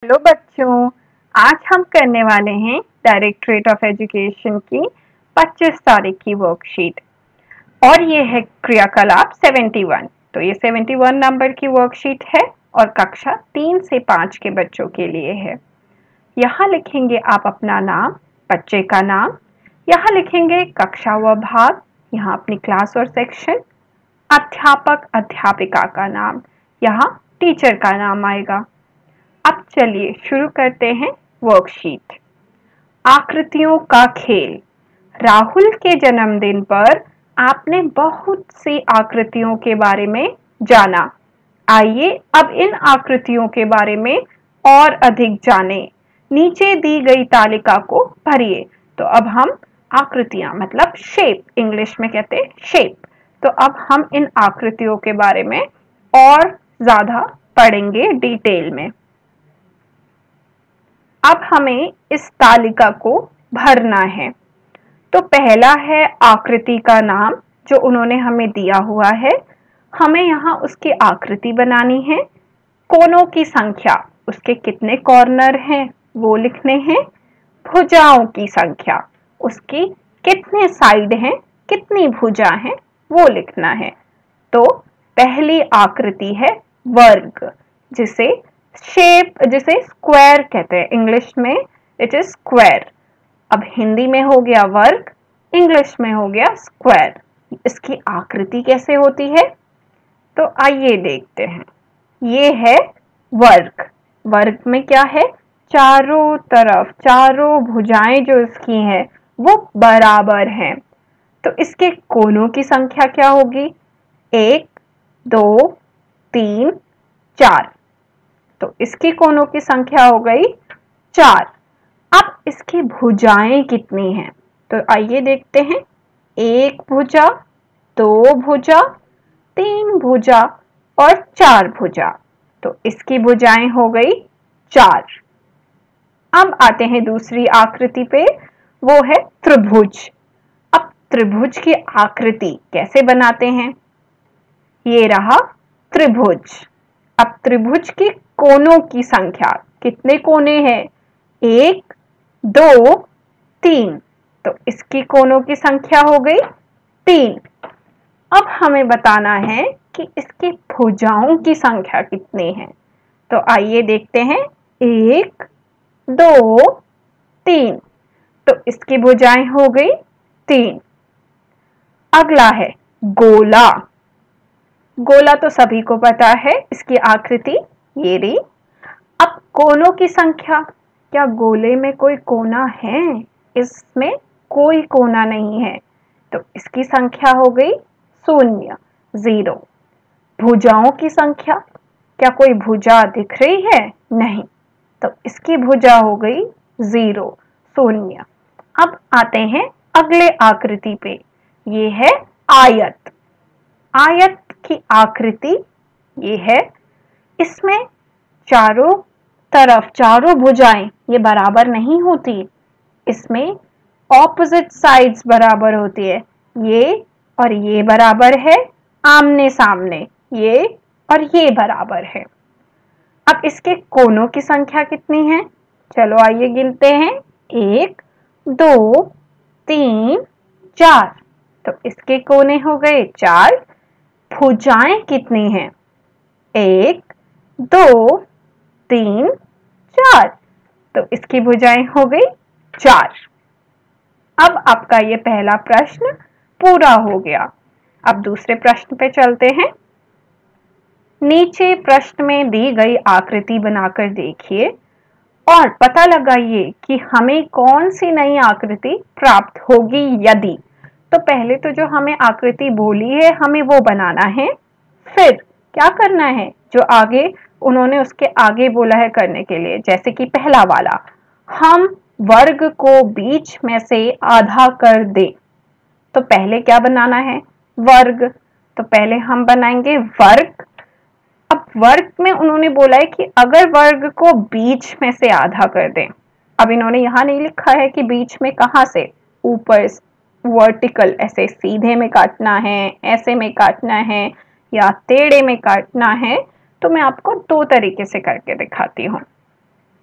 Hello बच्चों, आज हम करने वाले हैं डायरेक्टरेट ऑफ एजुकेशन की 25 तारीख की वर्कशीट और ये है क्रियाकलाप 71। तो ये 71 नंबर की वर्कशीट है और कक्षा 3 से 5 के बच्चों के लिए है। यहाँ लिखेंगे आप अपना नाम, बच्चे का नाम, यहाँ लिखेंगे कक्षा व भाग, यहाँ अपनी क्लास और सेक्शन, अध्यापक अध्यापिका का नाम, यहाँ टीचर का नाम आएगा। अब चलिए शुरू करते हैं वर्कशीट। आकृतियों का खेल। राहुल के जन्मदिन पर आपने बहुत सी आकृतियों के बारे में जाना। आइए अब इन आकृतियों के बारे में और अधिक जानें। नीचे दी गई तालिका को भरिए। तो अब हम आकृतियां मतलब शेप, इंग्लिश में कहते हैं शेप। तो अब हम इन आकृतियों के बारे में और ज्यादा पढ़ेंगे डिटेल में। अब हमें इस तालिका को भरना है। तो पहला है आकृति का नाम जो उन्होंने हमें दिया हुआ है। हमें यहाँ उसकी आकृति बनानी है। कोनों की संख्या, उसके कितने कॉर्नर हैं वो लिखने हैं। भुजाओं की संख्या, उसकी कितने साइड हैं, कितनी भुजा हैं वो लिखना है। तो पहली आकृति है वर्ग, जिसे स्क्वायर कहते हैं। इंग्लिश में इट इज स्क्वायर। अब हिंदी में हो गया वर्ग, इंग्लिश में हो गया स्क्वायर। इसकी आकृति कैसे होती है तो आइए देखते हैं। ये है वर्ग। वर्ग में क्या है, चारों तरफ चारों भुजाएं जो इसकी हैं वो बराबर हैं। तो इसके कोनों की संख्या क्या होगी, 1 2 3 4। तो इसकी कोनों की संख्या हो गई 4। अब इसकी भुजाएं कितनी हैं तो आइए देखते हैं। 1 भुजा, 2 भुजा, 3 भुजा और 4 भुजा। तो इसकी भुजाएं हो गई 4। अब आते हैं दूसरी आकृति पे, वो है त्रिभुज। अब त्रिभुज की आकृति कैसे बनाते हैं, ये रहा त्रिभुज। अब त्रिभुज की कोनों की संख्या, कितने कोने हैं, 1 2 3। तो इसकी कोनों की संख्या हो गई 3। अब हमें बताना है कि इसकी भुजाओं की संख्या कितनी है। तो आइए देखते हैं, 1 2 3। तो इसकी भुजाएं हो गई 3। अगला है गोला। गोला तो सभी को पता है, इसकी आकृति ये रही। अब कोनों की संख्या, क्या गोले में कोई कोना है, इसमें कोई कोना नहीं है। तो इसकी संख्या हो गई 0 0। भुजाओं की संख्या, क्या कोई भुजा दिख रही है, नहीं। तो इसकी भुजा हो गई 0 0। अब आते हैं अगले आकृति पे, ये है आयत। आयत की आकृति ये है, इसमें चारों तरफ चारों भुजाएं ये बराबर नहीं होती, इसमें ऑपोजिट साइड्स बराबर होती है। ये और ये बराबर है, आमने सामने ये और ये बराबर है। अब इसके कोनों की संख्या कितनी है, चलो आइए गिनते हैं। 1 2 3 4। तो इसके कोने हो गए 4। भुजाएं कितनी हैं, 1 2 3 4। तो इसकी भुजाएं हो गई 4। अब आपका ये पहला प्रश्न पूरा हो गया। अब दूसरे प्रश्न पे चलते हैं। नीचे प्रश्न में दी गई आकृति बनाकर देखिए और पता लगाइए कि हमें कौन सी नई आकृति प्राप्त होगी यदि। तो पहले तो जो हमें आकृति बोली है हमें वो बनाना है, फिर क्या करना है जो आगे उन्होंने उसके आगे बोला है करने के लिए। जैसे कि पहला वाला, हम वर्ग को बीच में से आधा कर दें। तो पहले क्या बनाना है, वर्ग। तो पहले हम बनाएंगे वर्ग। अब वर्ग में उन्होंने बोला है कि अगर वर्ग को बीच में से आधा कर दें। अब इन्होंने यहाँ नहीं लिखा है कि बीच में कहाँ से, ऊपर वर्टिकल ऐसे सीधे में काटना है, ऐसे में काटना है या टेढ़े में काटना है। तो मैं आपको 2 तरीके से करके दिखाती हूँ।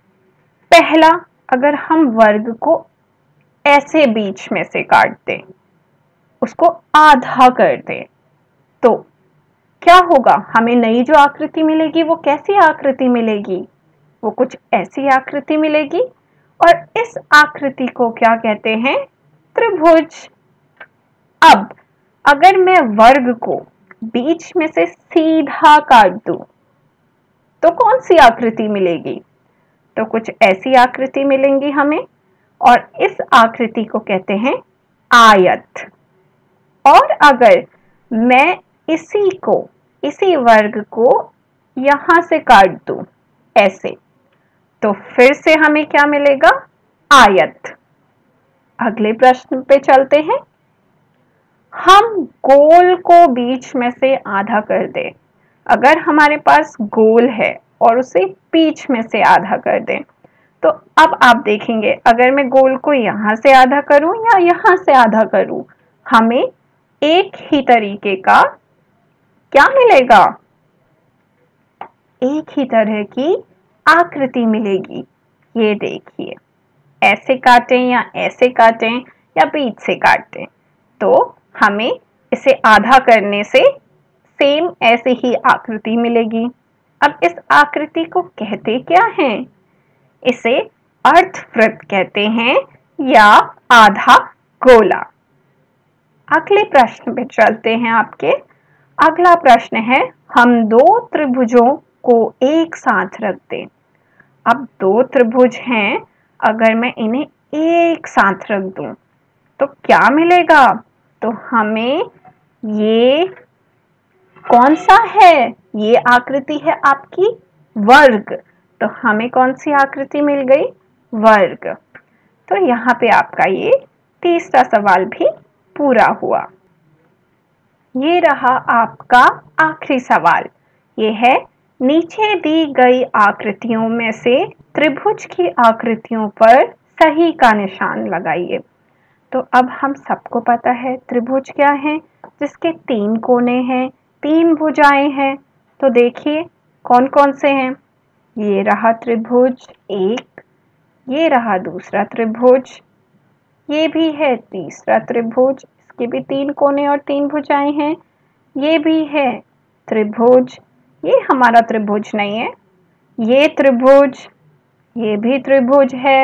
पहला, अगर हम वर्ग को ऐसे बीच में से काट दें, उसको आधा कर दें, तो क्या होगा? हमें नई जो आकृति मिलेगी वो कैसी आकृति मिलेगी? वो कुछ ऐसी आकृति मिलेगी, और इस आकृति को क्या कहते हैं? त्रिभुज। अब अगर मैं वर्ग को बीच में से सीधा काट दूं, तो कौन सी आकृति मिलेगी? तो कुछ ऐसी आकृति मिलेंगी हमें, और इस आकृति को कहते हैं आयत। और अगर मैं इसी वर्ग को यहां से काट दूं ऐसे, तो फिर से हमें क्या मिलेगा? आयत। अगले प्रश्न पे चलते हैं। हम गोल को बीच में से आधा कर दें। अगर हमारे पास गोल है और उसे बीच में से आधा कर दें, तो अब आप देखेंगे, अगर मैं गोल को यहां से आधा करूं या यहां से आधा करूं, हमें एक ही तरीके का क्या मिलेगा? एक ही तरह की आकृति मिलेगी। ये देखिए, ऐसे काटें या ऐसे काटें या बीच से काटें, तो हमें इसे आधा करने से सेम ऐसी ही आकृति मिलेगी। अब इस आकृति को कहते क्या हैं? इसे अर्धवृत्त कहते हैं या आधा गोला। अगले प्रश्न पे चलते हैं आपके। अगला प्रश्न है, हम दो त्रिभुजों को एक साथ रख दें। अब दो त्रिभुज हैं, अगर मैं इन्हें एक साथ रख दूं, तो क्या मिलेगा? तो हमें ये कौन सा है? ये आकृति है आपकी वर्ग। तो हमें कौन सी आकृति मिल गई? वर्ग। तो यहाँ पे आपका ये तीसरा सवाल भी पूरा हुआ। ये रहा आपका आखिरी सवाल। ये है, नीचे दी गई आकृतियों में से त्रिभुज की आकृतियों पर सही का निशान लगाइए। तो अब हम सबको पता है त्रिभुज क्या है, जिसके 3 कोने हैं, 3 भुजाएं हैं। तो देखिए कौन कौन से हैं। ये रहा त्रिभुज एक, ये रहा दूसरा त्रिभुज, ये भी है तीसरा त्रिभुज, इसके भी 3 कोने और 3 भुजाएं हैं। ये भी है त्रिभुज, ये हमारा त्रिभुज नहीं है, ये त्रिभुज, ये भी त्रिभुज है,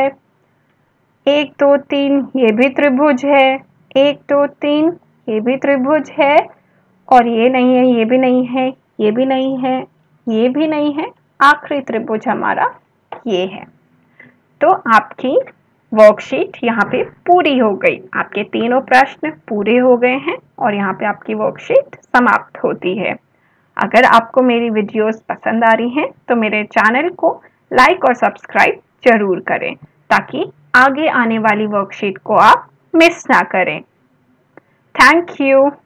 1 2 3 ये भी त्रिभुज है, 1 2 3 ये भी त्रिभुज है, और ये नहीं है, ये भी नहीं है, ये भी नहीं है, ये भी नहीं है। आखिरी त्रिभुज हमारा ये है। तो आपकी वर्कशीट यहाँ पे पूरी हो गई। आपके तीनों प्रश्न पूरे हो गए हैं और यहाँ पे आपकी वर्कशीट समाप्त होती है। अगर आपको मेरी वीडियोस पसंद आ रही हैं तो मेरे चैनल को लाइक और सब्सक्राइब जरूर करें, ताकि आगे आने वाली वर्कशीट को आप मिस ना करें। Thank you.